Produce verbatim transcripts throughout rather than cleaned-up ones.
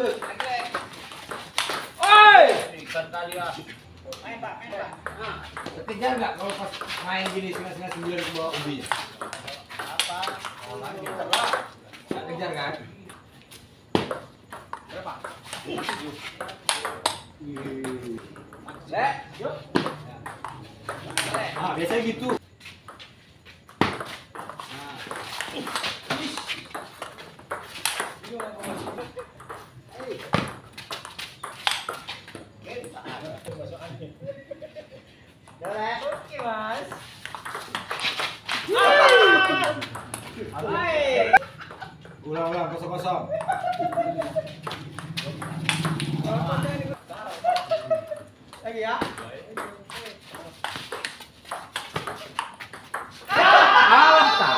bulat. Oi! Ikan kali ah. Main Pak, main Pak. Nah, kejar nggak kalau pas main gini setengah-setengah sembilan ke bawah ubinya? Apa? Oh, lagi terlah. Nggak kejar kan? Berapa? Le, yuk. Ah, biasanya gitu. Oke Mas. Ulang-ulang kosong-kosong. Lagi ya. Ah,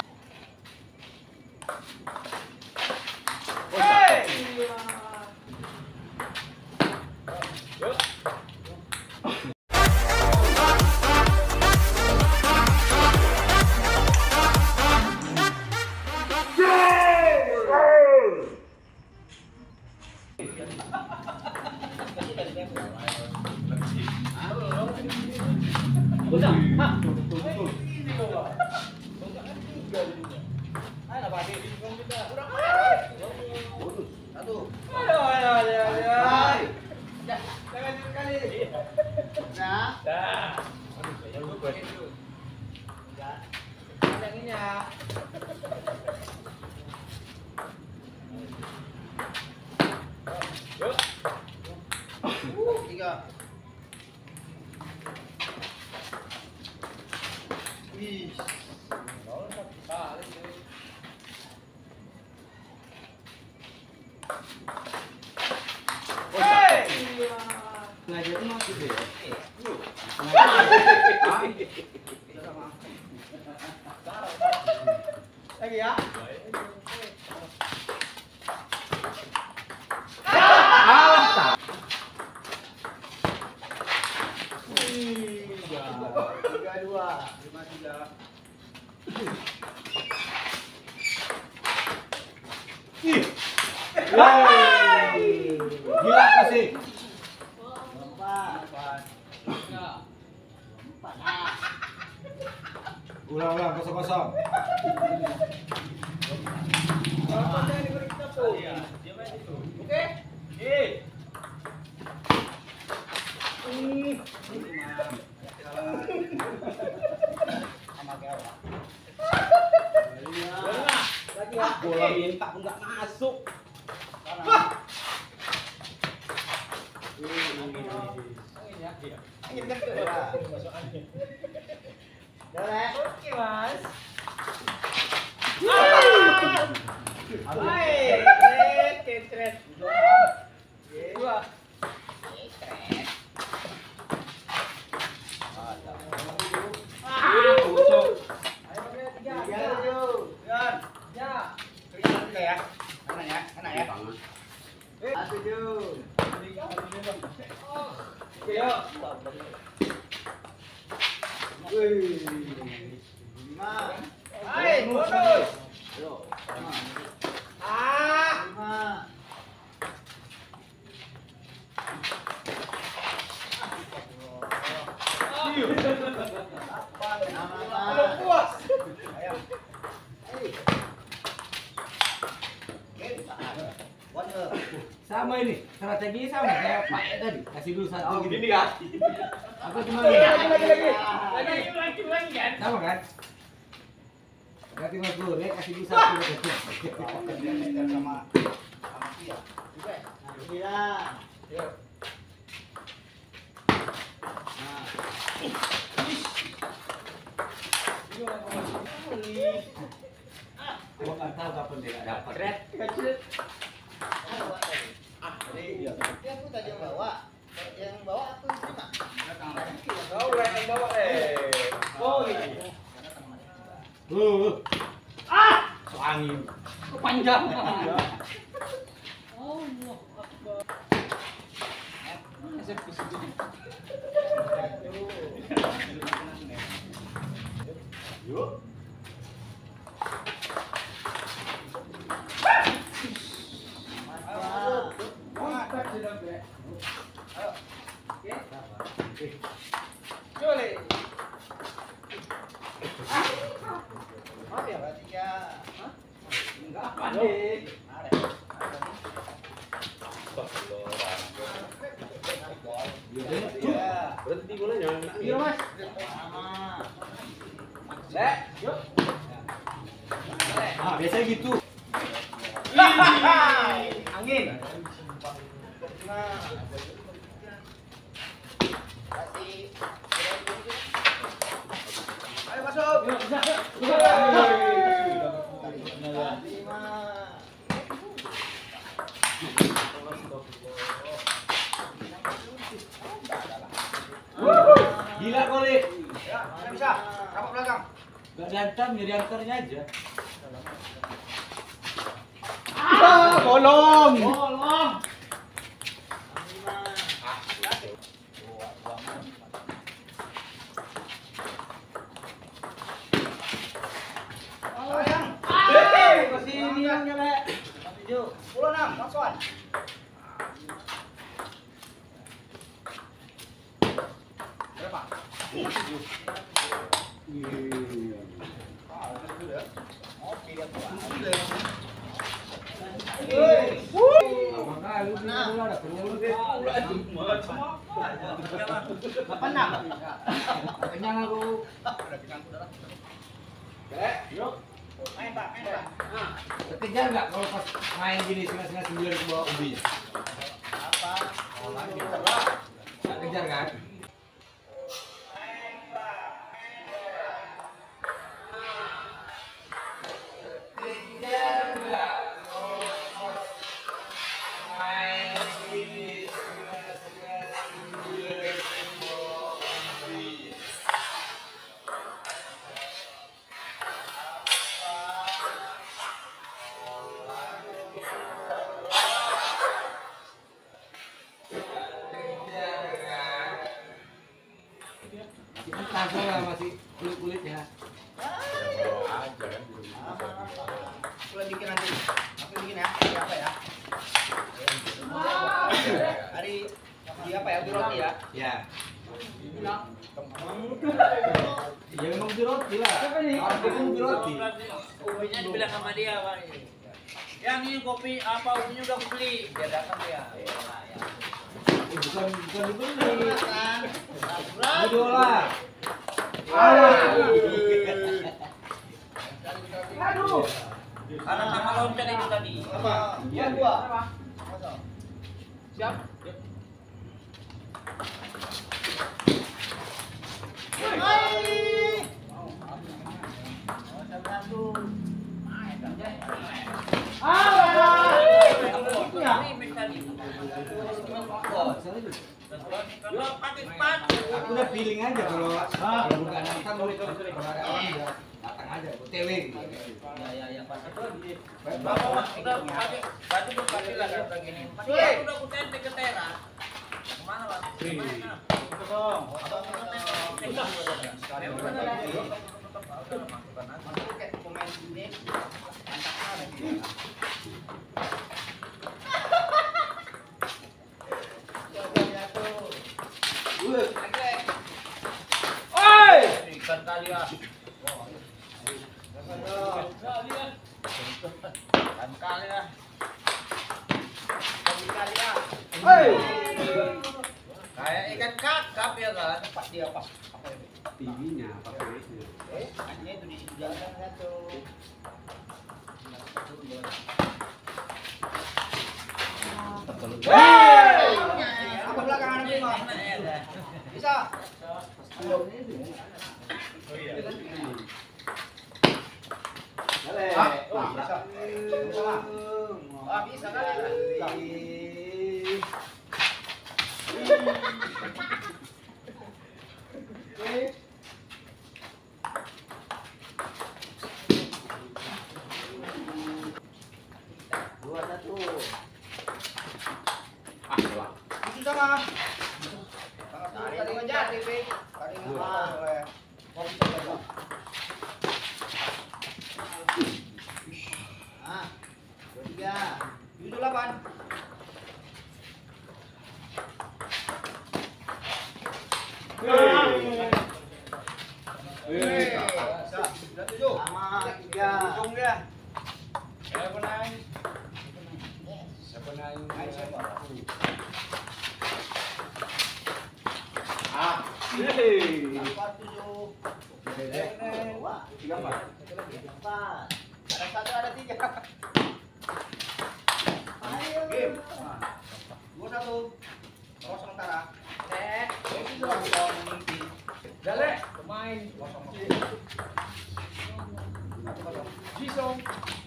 Satu. Aduh, aduh, aduh, aduh. Jangan sekali. Nah. Dah. Yang ini ya. Tiga. Wih. sengaja itu masuk ya. Lagi ya. Ah, tak. Tiga dua. Lima tiga. Ih. Yeay. Gila kasih. Empat. Ulang-ulang kosong-kosong. Empat yang diberi kita tuh. Oke. Eh. Lagi ya. Bola minta pun nggak masuk. Angin kan tuh. Boleh. Oke Mas. Hai. Kecret, kecret. Dua. Ah, busuk. Ayo pakai tiga. Tiga. Tiga. Ya. Kelihatan juga ya. Mana ya? Mana ya? Satu tujuh. Oke yuk. Wih. Lima. Hai, bonus. Ah. Lima. Belum puas. Ayo. Wonder. Sama ini, strategi sama kayak Pak Ed tadi. Kasih dulu satu Oh, gini. gini kan? Aku cuma Lagi, gini. lagi, lagi, lagi. Lagi, lagi, lagi kan? Sama kan? Ganti mas dulu ya, kasih dulu satu. Sama sama dia. Juga. Sembilan. Yuk. Gua nggak tahu kapan dia nggak dapat. Kret. Kecil. Ah, ini dia. Tapi aku tadi yang bawa. Yang bawa aku yang terima. Kau yang bawa eh. Oh iya. Uh, ah, so angin. Kepanjang. Yuk. dua tiga. Enggak panik. Berhenti bolanya. Iya, Mas. Le, yuk. Ah, biasanya gitu. Angin. Kasih. Ayo masuk. Lima. Gila kali. Ya, bisa bisa. Kamu belakang. Gak diantar, jadi antarnya aja. Ah, bolong. Tolong. Sayang. Kesinian ya, Le. Sepuluh enam, langsung. Berapa? Ah, sudah. Oke, ya, Pak. Makanya lu punya bola ada penyulut. Delapan enam. Kenyang aku. Yuk. Main, Pak, main, Pak. Nah, Kekejar nggak kalau pas main gini setengah-setengah sembilan ke bawah ubinya? apa? Oh, lagi terlah. Nggak kejar kan? Kejar nggak kalau main gini setengah-setengah sembilan ke bawah ubinya? Masih lah, masih kulit-kulit ya. Aku lagi bikin nanti. Aku bikin ya. Hari apa ya? Hari di apa ya? Di roti ya? Ya. Ya memang di roti lah. Harus memang di roti. Ubinya dibilang sama dia, Pak. Yang ini kopi apa ubinya udah aku beli. Biar datang dia. Eh, bukan bukan dibeli. Kan? Idola. Aduh. Karena sama loncat itu tadi. Apa? Iya. Dua. Siap. Kalau pakai sepatu. Aku udah feeling aja kalau kalau bukan datang kalau kalau ada orang ya datang aja. O T W. Ya ya ya pas itu bawa udah pakai baju udah pakai lah kayak gini. Tapi aku udah aku tembak ke teras. Kemana Pak? Kemana? Itu dong. Masuk kayak pemain ini. Antaknya lagi. Ikan kali ah. Ikan kali ah. Kali ya. Kayak ikan kakap ya kan? Pas dia pas. Apa itu? T V-nya, pakai Eh, hanya itu di situ jalan kan tuh. Hey! Apa belakangan ini mah? Bisa. Ah, bisa. Bisa lah. Ah, bisa kali. Dua satu. Ah, salah. Itu sama. Tadi itu aja T V. Tadi ngomong oleh. Mau bisa berapa? Ah, dua tiga. Tujuh delapan. Hei, sudah tujuh. Sama tiga. Ujung dia. Siapa naik? Siapa naik? Naik siapa? Ah. Empat tujuh. Dua. Tiga empat. Empat. Ada satu ada tiga. Ayo. Game. Dua satu. Kosong sementara. Eh, Jale, pemain. Kosong. Jisong.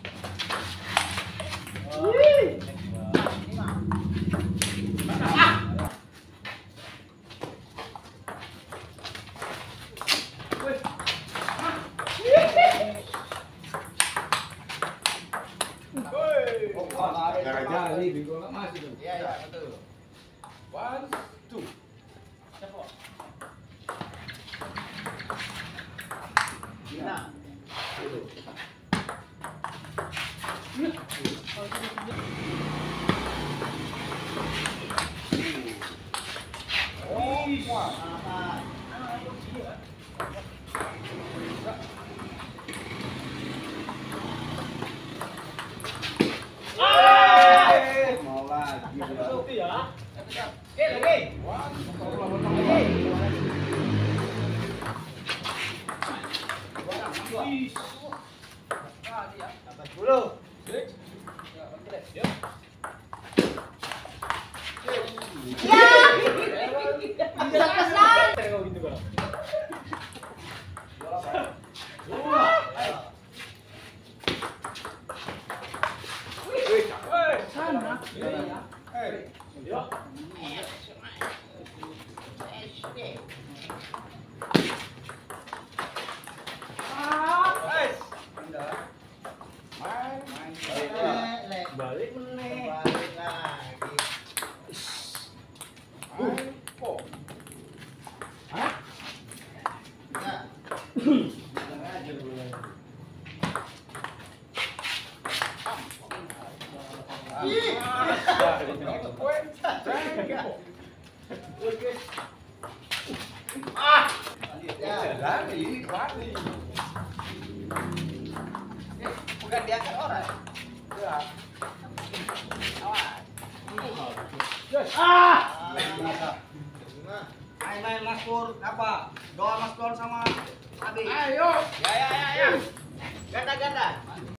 Jali, bingung nggak masih tuh. Iya iya betul. One, two. siapa? Gina. Oh, wah. Selamat. Eh, mau lagi. ya. Oke, lagi. One, satu lawan lagi. Sepuluh. Six. Sana. Eh, main, main. Balik meneh. Balik lagi. Main. Oh. Hah? Ya. Lari, lari. Bukan diangkat orang. Ya. Awas. Ah! Main main Mas Pur, apa? Doa Mas Don sama Abi. Ayo. Ya ya ya ya. Ganda ganda.